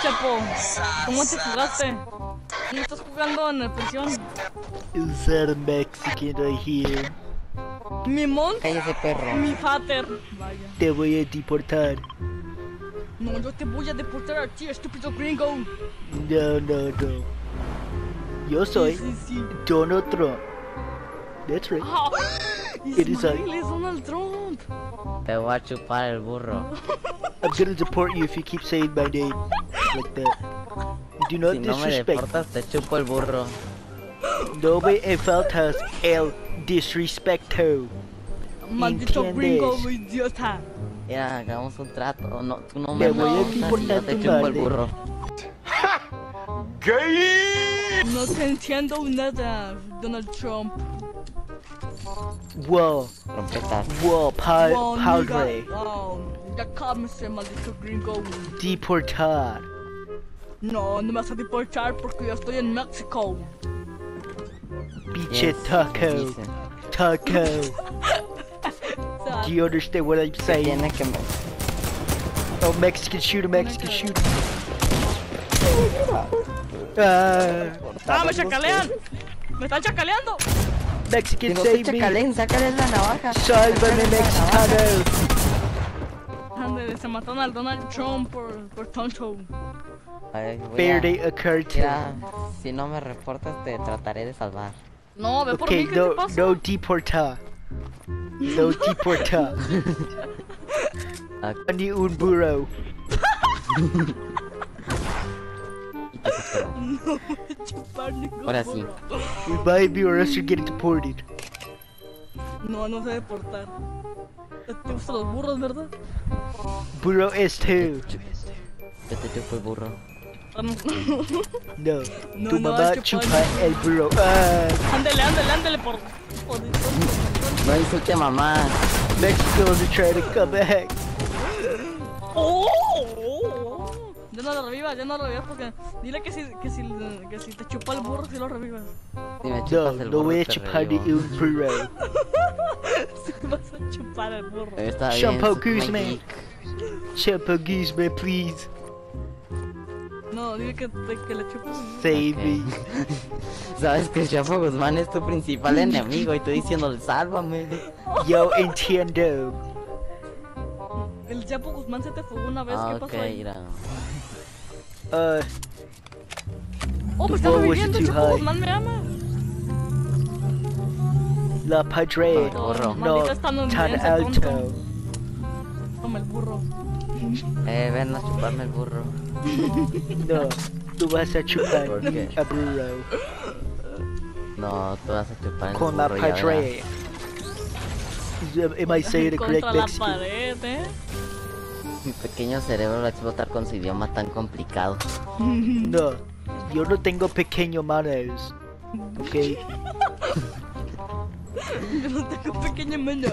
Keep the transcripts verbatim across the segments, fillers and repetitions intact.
Chapo? ¿Cómo te jugaste? ¿Cómo estás jugando en la prisión? Is that a Mexican right here? Mi mon, Cállese, perro. mi fater. Vaya. Te voy a deportar. No, yo te voy a deportar a ti, estúpido gringo. No, no, no. Yo soy Sí, sí, sí. Donald Trump. That's right. Ah, It is Ismael I. es Donald Trump. Te voy a chupar el burro. I'm gonna deport you if you keep saying my name like that. Do not Si no me disrespect. deportas, te chupo el burro. No me faltas el disrespecto. Maldito ¿Entiendes? gringo, idiota. Mira, hagamos un trato. No, tú no Te me voy a deportas y deportar yo te tu chupo el madre. burro. No te entiendo nada, Donald Trump. Wow, Trompetas. wow, pa Wow, padre. nigga. Oh, ya cálmese, maldito gringo. Deportar. No, no me vas a deportar porque yo estoy en México. Biche Yes, taco. dicen. Taco. O sea, Do you understand what I'm saying? Tiene que me... Oh, Mexican shooter, Mexican shooter. Ah, ¡Ah, me chacalean! ¡Me están chacaleando! Mexican Que no te save me. chacalen, sácale la navaja. Sálvame, Sácale la navaja. mexicano. Ande, se mataron al Donald Trump por, por tonto. Ay, voy a- Verde a cartel. Mira, si no me reportas, te trataré de salvar. No, ve por mí, Okay, ¿qué no, te pasa? no deportar. No deportar. Ah, Ni un burro. No voy a chupar ningún Ahora sí. burro. Revive me or else you're getting deported. No, no sé deportar. Te gustan los burros, ¿verdad? Burro es tú. Yo te chupo el burro. Ah, no. No, No, tu no, mamá es que chupa pan- el burro. Ah, Ándale, ándale, ándale por... por- No insulte mamá. Mexico's are trying to come back. ¡Oh! Ya no lo revivas, ya no lo revivas porque... Dile que si, que si, que si te chupa el burro, si lo revivas. Si me No, chupas el no burro, voy a te chupar ni revivo. un burro. Si vas a chupar el burro. Está bien, Shampoo suck my Guzman. dick. Chapo Guzman, please. No, dile que, te, que le chupas. Save Ok. me. Sabes que Chapo Guzmán es tu principal enemigo y tú diciéndole sálvame. Yo entiendo. El Chapo Guzmán se te fugó una vez, Ah, ¿qué ok, pasó ahí? mira. Uh, Oh, me The está ball was reviviendo, el too Chapo high. Guzmán me ama. La Padre. Burro. No, Maldito estadounidense tan alto. tonto. Toma el burro. Eh, ven a chuparme el burro. No, tú vas a chupar ¿Por qué? a burro. No, tú vas a chupar el Con la burro, ya Padre. Am I saying it correct, Contra la Mexican? pared, ¿eh? verás. Mi pequeño cerebro va a explotar con su idioma tan complicado. No, yo no tengo pequeño manos. Ok, Yo no tengo pequeña mano.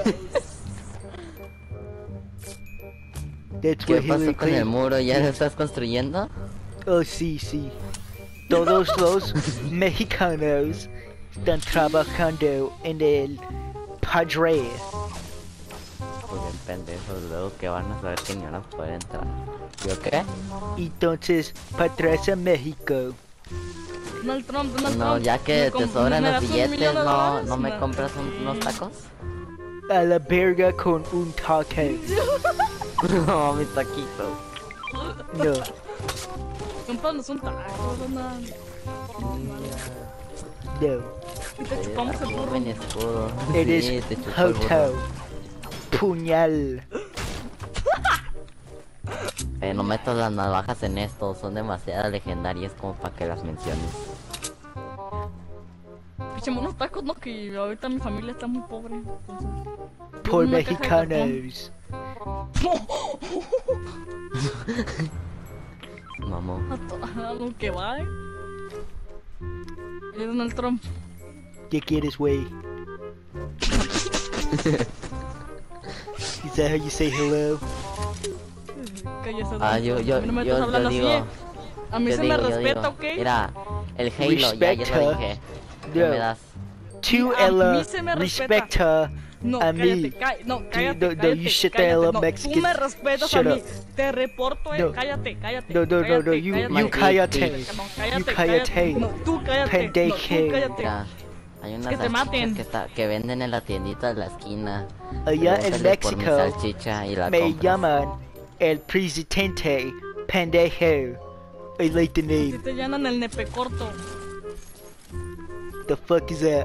that's ¿Qué what Hillary pasó con el Clinton. muro? ¿Ya lo estás construyendo? Oh, sí, sí. Todos los mexicanos están trabajando en el Padre. Pues bien pendejos, luego que van a saber que ni van a poder entrar. ¿Yo qué? Entonces, para atrás a México. Donald Trump, Donald No, Trump. ya ¿me que te com- sobran me los das un billetes, millón de ¿no, dólares? no me compras un- unos tacos? A la verga con un taco. No, mis taquitos. No, Cómpranos un taco, Donald. no. Y te chupamos el Aquí burro. ven escudo. Eres Sí, te chupo el burro. Joto. Puñal. Eh, no metas las navajas en esto, son demasiadas legendarias como para que las menciones. Pichemos unos tacos, no, que ahorita mi familia está muy pobre. Entonces... Por Una caja de mexicanos. Mamó. A to- a lo que va, eh. Es Donald Trump. ¿Qué quieres, wey? Is that how you say hello? Cállese, Ah, Donald yo, Trump. yo, A mí no me yo, estás yo hablando así, digo, eh. A mí yo se digo, me yo respeta, digo. ¿ok? Mira, el Halo, ya, ya lo Respecta. dije. ¿Qué me No. das? Tú, A Ella, mí se me respeta. respecta No, A cállate, mí. cállate, no, cállate, no, no, cállate, you shut the cállate, hell up, no, Mexican. tú me respetas Shut a mí, up. te reporto, eh, No. cállate, cállate, No, no, no, no, cállate, you, cállate, you cállate. no, cállate, You cállate. no, tú cállate, Pendeje. no, tú cállate. Mira, hay unas que te salchichas maten. que, está, que venden en la tiendita de la esquina. Allá en Pregúntale por mi México salchicha y la me compras. llaman el presidente pendejo. I like the Si name. te llaman el nepe corto. The fuck is that?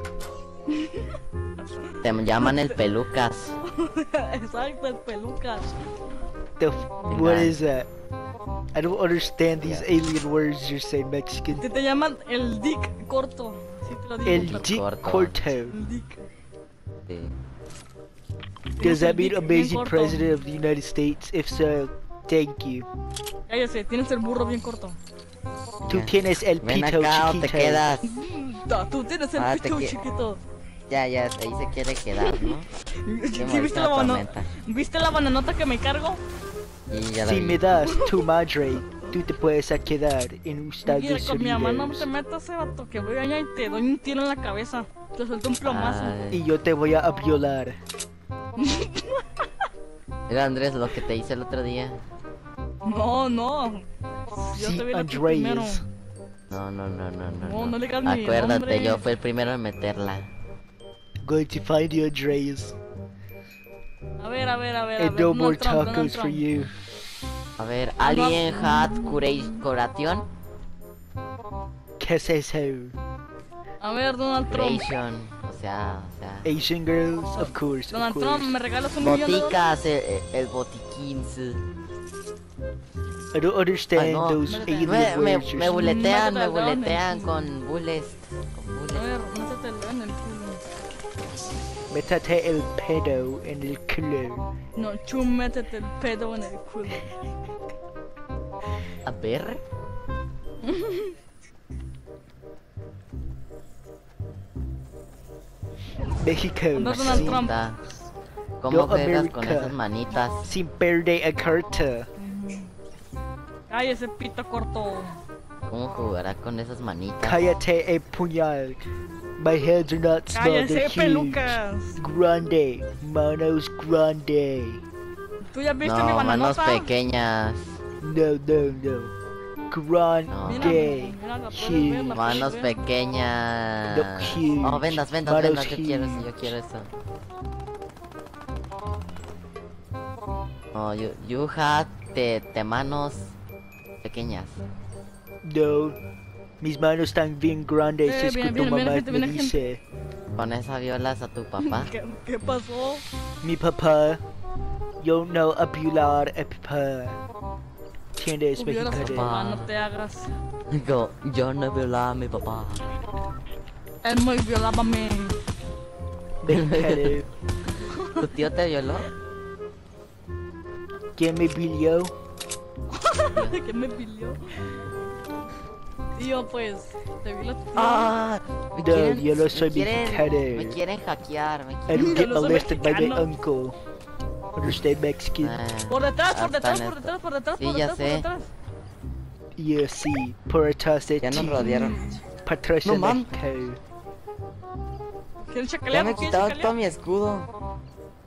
Te llaman el pelucas. Exacto, el pelucas. The f what is that? I don't understand these Yeah. alien words you're saying, Mexican. Si te llaman el dick corto. Sí te lo digo. El pero- Dick corto. Corto. El dick. Sí. Does Tienes that el mean dick bien amazing corto. president of the United States? If so, thank you. Cállate, tienes el burro bien corto. Tú Ya. tienes el Ven pito acá o te chiquito. quedas. No, tú tienes el Ah, te pito qui- chiquito. Ya, ya, ahí se quiere quedar, ¿no? ¿Sí molesta viste la la banana? tormenta. ¿Viste la bananota que me cargo? Y ya la Si vi. me das tu madre, tú te puedes a quedar en Mira, Estados con mi mamá no te Unidos. metas ese vato que voy allá y te doy un tiro en la cabeza. Te suelto un plomazo. Ay. Y yo te voy a violar. Mira, Andrés, lo que te hice el otro día. No, no. Yo Sí, te vi a ti primero. Andrés. No, no, no, no, no. No, no le digas mi Acuérdate, nombre. yo fui el primero en meterla. Going to find you, Andreas. A ver, a ver, a ver. a And ver, no Donald more Trump, Donald tacos for Trump. you. A ver, Alien Hat Curation. ¿Qué es eso? A ver, Donald Trump. Curation. O sea, o sea. Asian girls? Of course, of Donald course. Trump, ¿me regalas un millón de dólares? Boticas, el, el botiquín. sí. I don't understand Ay, no. those Me- alien Me, me, words you're me saying. buletean, me Métete al dedo en el buletean culo. con bullet. Con A bullet. ver, métetelo en el culo. Métate el pedo en el culo. No, chu, métete el pedo en el culo. A ver. México, Anda, Donald sí, Trump. Está. ¿Cómo Yo, juegas con América. esas manitas? sin perder a carta. Ay, ese pito corto. ¿Cómo jugará con esas manitas? Cállate el puñal. My hands are not small, they're Cállese, huge. pelucas. Grande, manos grande. ¿Tú ya viste mi No, manos bananota? pequeñas. No, no, no. Grande. Mira, la puedes huge. ver, la puedes Manos ver. pequeñas. No, huge. Oh, vendas, vendas, Manos vendas. Yo quiero eso, huge. yo quiero eso. Oh, you, you had te, te manos pequeñas. No. Mis manos están bien grandes, Eh, es viene, que tu viene, viene mamá gente, me viene gente. dice. Con esa violas a tu papá. ¿Qué, ¿Qué pasó? Mi papá, yo no a violar a papá. ¿Entiendes, Tú violas a tu mexicano? papá, no te hagas. Yo, yo no violaba a mi papá. Él me violaba a mí. Mexicano. ¿Tu tío te violó? ¿Quién me violó? ¿Qué me pilió? Tío, pues, te vi la tía. Ah, me No, quieren, yo no soy me quieren, mexicano. me quieren hackear, me I quieren... don't get Yo no soy molested by my mexicano. uncle. Understand, Mexican? Ah, Por detrás, por hasta detrás, en por esto. detrás, por detrás, Sí, por ya detrás, por sé. detrás. Yeah, sí, por atrás de Ya nos ti. rodearon. Patrón No, mam. México. ¿Quieren Ya chacalear? me ¿Quieren quitaron chacalear? todo mi escudo.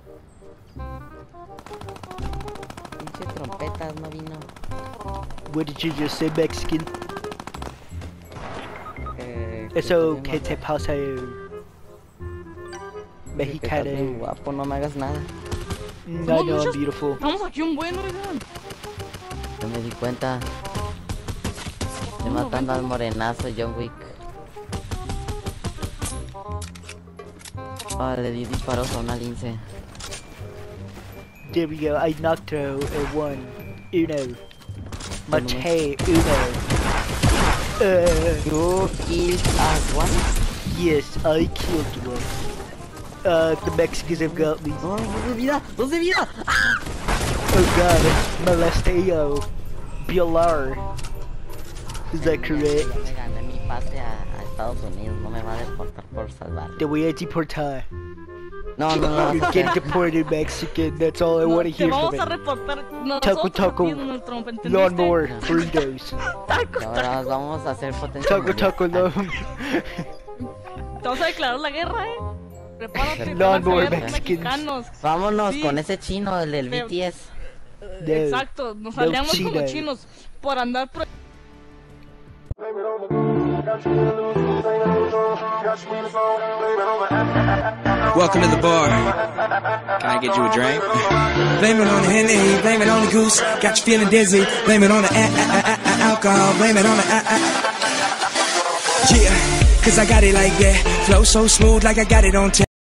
Pinche trompetas, no vino. What did you just say, Mexican? Eh, que Eso, estás ¿qué bien te guapo. pasa? Que estás bien Mexicano. guapo, no me hagas nada. Mm, I Somos know I'm muchos. beautiful. Vamos aquí un bueno, oigan. No me di cuenta. Estoy No, matando vente. al morenazo John Wick. Ah, le di disparos a una lince. There we go, I knocked her a one. Uno. Mate, uno. Uh, You killed us one? yes, I killed one. Uh, the Mexicans have got me. No, dos de vida, dos de vida. Oh god, molesteo. Violar. Is that correct? Ya me gané mi pase a, a Estados Unidos, no me va a deportar por salvar. Te voy a deportar. No, no, no. You're getting deported, Mexican. That's all I No, want to te hear vamos from a it. reportar. No, Taco, nosotros taco. aquí, Donald Trump, ¿entendiste? Lawnmower, burritos. Taco, Ahora nos vamos a hacer potencia. Taco, mundial. taco, no. Te vamos a declarar la guerra, eh. Prepárate, te van a Lawnmower caer Mexicans. mexicanos. Vámonos Sí. con ese chino, el del Pero- B T S. No. Exacto, nos No aliamos con los chino. chinos por andar pro- Welcome to the bar. Can I get you a drink? Blame it on the Henny, blame it on the goose. Got you feeling dizzy. Blame it on the a- a- a- a- alcohol. Blame it on the a- a- yeah. Cause I got it like that. Flow so smooth like I got it on tape.